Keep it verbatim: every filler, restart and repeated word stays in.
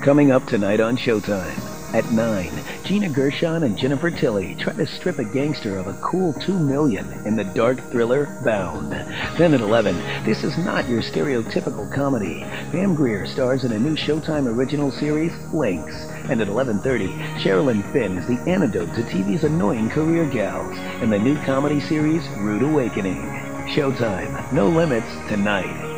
Coming up tonight on Showtime. At nine, Gina Gershon and Jennifer Tilly try to strip a gangster of a cool two million dollars in the dark thriller Bound. Then at eleven, this is not your stereotypical comedy. Pam Grier stars in a new Showtime original series, Links. And at eleven thirty, Sherilyn Finn is the antidote to T V's annoying career gals in the new comedy series, Rude Awakening. Showtime, no limits, tonight.